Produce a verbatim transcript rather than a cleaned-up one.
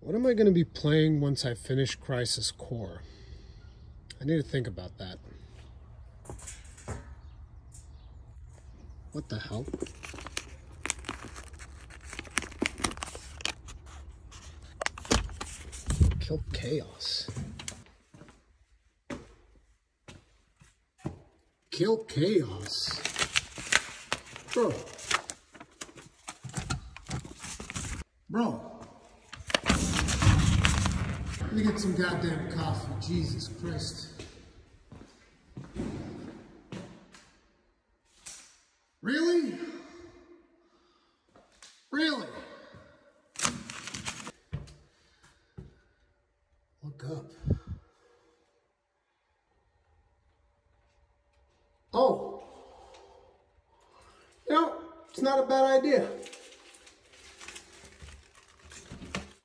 What am I going to be playing once I finish Crisis Core? I need to think about that. What the hell? Kill Chaos. Kill Chaos. Bro. Bro. Let me get some goddamn coffee. Jesus Christ. Really? Really? Look up. Oh. You know, it's not a bad idea.